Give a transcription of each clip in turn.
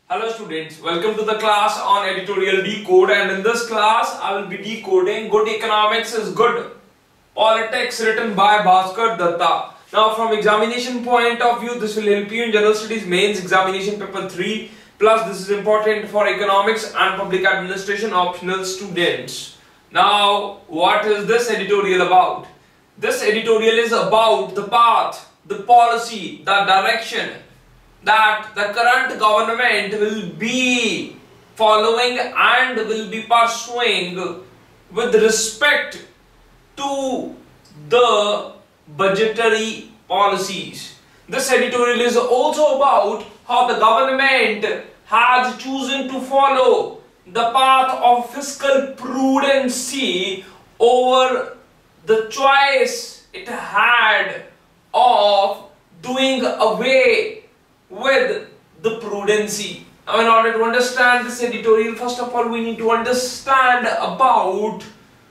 Hello students, welcome to the class on editorial decode, and in this class I will be decoding Good Economics is Good Politics written by Bhaskar Datta. Now from examination point of view, this will help you in General Studies Mains Examination Paper 3, plus this is important for Economics and Public Administration optional students. Now what is this editorial about? This editorial is about the path, the policy, the direction that the current government will be following and will be pursuing with respect to the budgetary policies. This editorial is also about how the government has chosen to follow the path of fiscal prudency over the choice it had of doing away with the prudency. Now in order to understand this editorial, first of all we need to understand about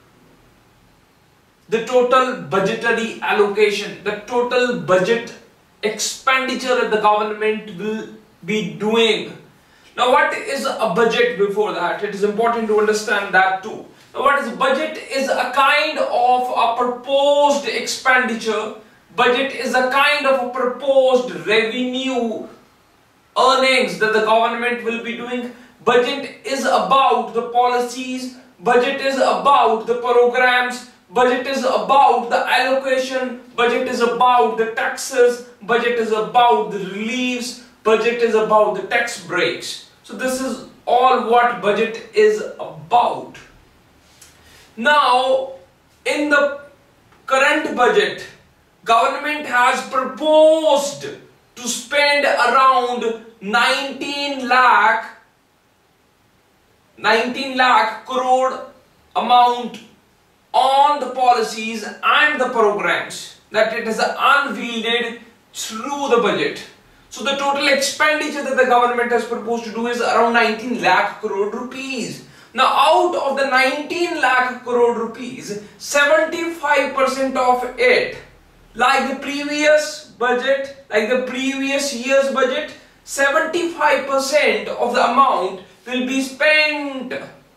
the total budgetary allocation, the total budget expenditure that the government will be doing. Now what is a budget? Before that, it is important to understand that too. Now what is budget? Is a kind of a proposed expenditure. Budget is a kind of a proposed revenue earnings that the government will be doing. Budget is about the policies, budget is about the programs, budget is about the allocation, budget is about the taxes, budget is about the reliefs, budget is about the tax breaks. So this is all what budget is about. Now in the current budget, government has proposed to spend around 19 lakh crore amount on the policies and the programs that it is unveiled through the budget. So the total expenditure that the government has proposed to do is around 19 lakh crore rupees. Now out of the 19 lakh crore rupees, 75% of it, like the previous budget, like the previous year's budget, 75% of the amount will be spent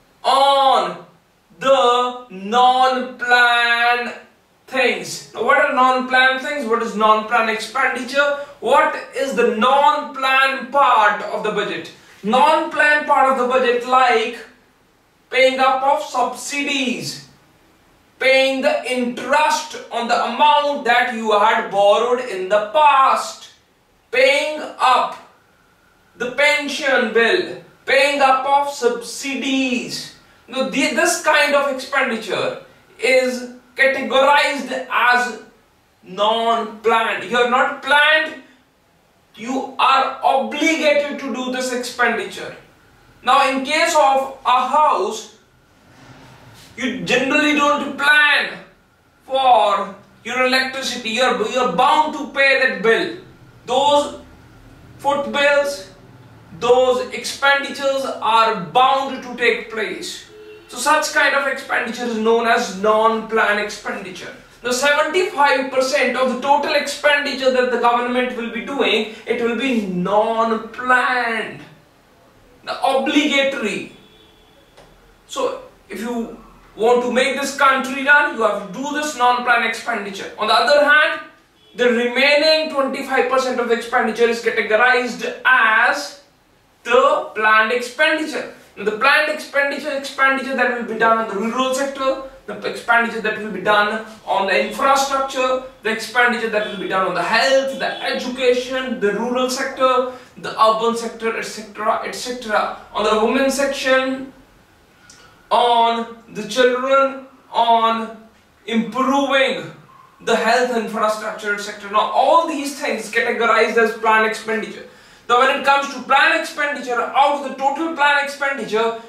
on the non-planned things. Now what are non-planned things? What is non-planned expenditure? What is the non-planned part of the budget? Non-planned part of the budget, like paying up of subsidies, paying the interest on the amount that you had borrowed in the past, paying up the pension bill, paying up of subsidies. Now this kind of expenditure is categorized as non-planned. You are not planned, you are obligated to do this expenditure. Now in case of a house, you generally don't plan for your electricity. You're bound to pay that bill. Those foot bills, those expenditures are bound to take place. So such kind of expenditure is known as non-planned expenditure. Now 75% of the total expenditure that the government will be doing, it will be non-planned, obligatory. So if you want to make this country run, you have to do this non-planned expenditure. On the other hand, the remaining 25% of the expenditure is categorized as the planned expenditure. Now, the planned expenditure that will be done on the rural sector, the expenditure that will be done on the infrastructure, the expenditure that will be done on the health, the education, the rural sector, the urban sector, etc., etc. On the women section, on the children, on improving the health infrastructure, etc. Now all these things categorized as planned expenditure. Now when it comes to planned expenditure, out of the total planned expenditure,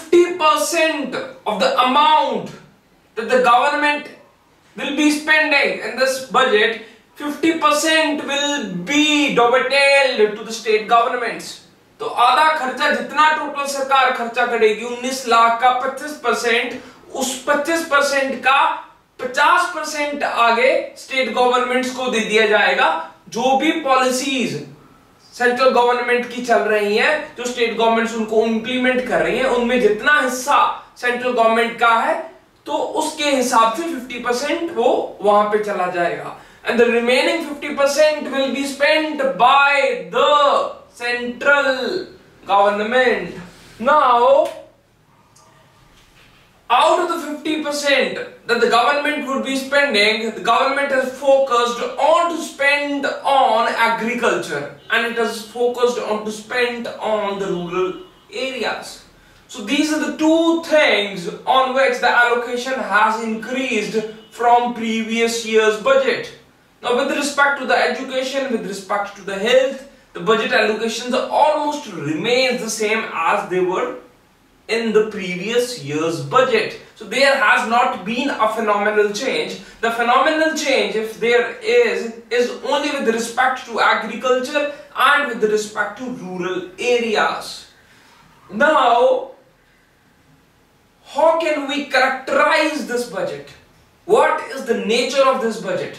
50% of the amount that the government will be spending in this budget, 50% will be dovetailed to the state governments. तो आधा खर्चा जितना total सरकार खर्चा करेगी 19 लाख का 25%, उस 25% का 50% आगे स्टेट गवर्नमेंट्स को दे दिया जाएगा, जो भी पॉलिसीज सेंट्रल गवर्नमेंट की चल रही हैं, जो स्टेट गवर्नमेंट्स उनको इंप्लीमेंट कर रही हैं, उनमें जितना हिस्सा सेंट्रल गवर्नमेंट का है तो उसके हिसाब से 50% वो वहां पे चला जाएगा, and the remaining 50% will be spent by the central government. Now, out of the 50% that the government would be spending, the government has focused on to spend on agriculture, and it has focused on to spend on the rural areas. So these are the two things on which the allocation has increased from previous year's budget. Now, with respect to the education, with respect to the health, the budget allocations almost remain the same as they were in the previous year's budget. So there has not been a phenomenal change. The phenomenal change, if there is only with respect to agriculture and with respect to rural areas. Now, how can we characterize this budget? What is the nature of this budget?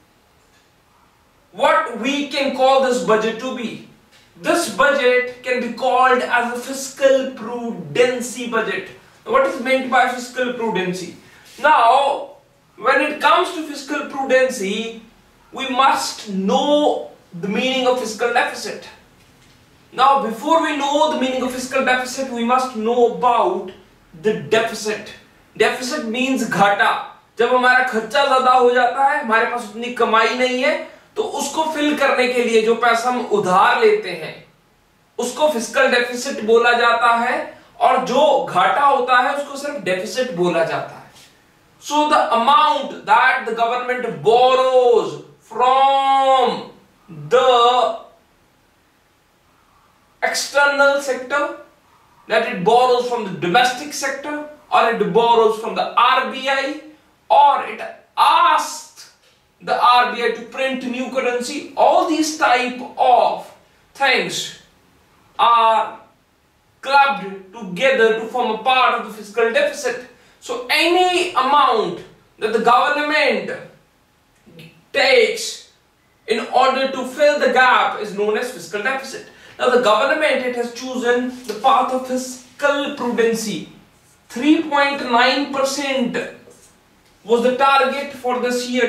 What we can call this budget to be? This budget can be called as a fiscal prudency budget. What is meant by fiscal prudency? Now, when it comes to fiscal prudency, we must know the meaning of fiscal deficit. Now, before we know the meaning of fiscal deficit, we must know about the deficit. Deficit means घाटा. जब हमारा खर्चा ज्यादा हो जाता है, हमारे पास उतनी कमाई नहीं है, तो उसको फिल करने के लिए जो पैसा हम उधार लेते हैं उसको फिस्कल डेफिसिट बोला जाता है, और जो घाटा होता है उसको सिर्फ डेफिसिट बोला जाता है. So the amount that the government borrows from the external sector, that it borrows from the domestic sector, or it borrows from the RBI, or it asks the RBI to print new currency. All these type of things are clubbed together to form a part of the fiscal deficit. So any amount that the government takes in order to fill the gap is known as fiscal deficit. Now the government, it has chosen the path of fiscal prudency. 3.9% was the target for this year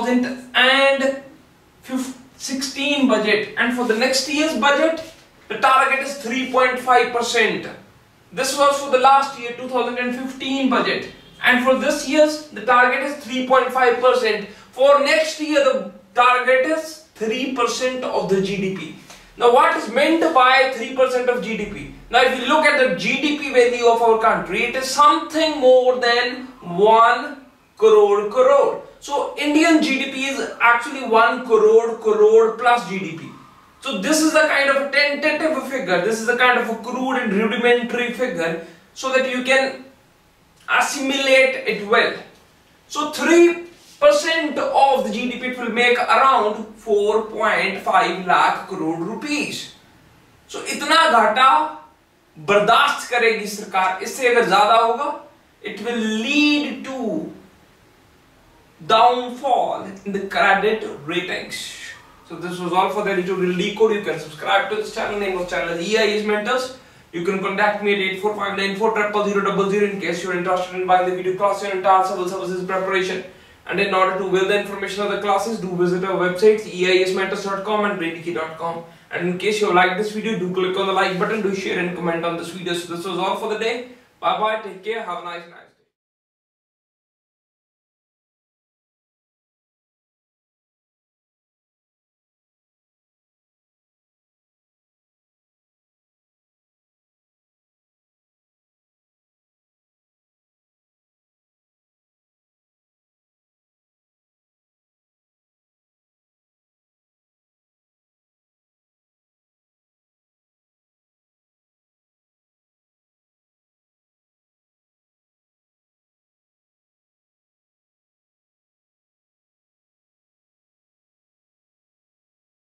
2016 budget, and for the next year's budget the target is 3.5%. This was for the last year 2015 budget, and for this year's the target is 3.5%. For next year the target is 3% of the GDP. Now, what is meant by 3% of GDP? Now, if you look at the GDP value of our country, it is something more than 1 crore. So, Indian GDP is actually 1 crore plus GDP. So, this is a kind of a tentative figure. This is a kind of a crude and rudimentary figure, so that you can assimilate it well. So, 3% of the GDP, it will make around 4.5 lakh crore rupees. So इतना घाटा बर्दाश्त करेगी सरकार. इससे अगर ज्यादा होगा, it will lead to downfall in the credit ratings. So this was all for the editorial decode. You can subscribe to this channel. Name of channel is EIS Mentors. You can contact me at 8459400000 in case you are interested in buying the video class in entire civil services preparation. And in order to view the information of the classes, do visit our websites eiasmentors.com and braindeky.com. And in case you like this video, do click on the like button, do share and comment on this video. So this was all for the day. Bye bye, take care, have a nice night.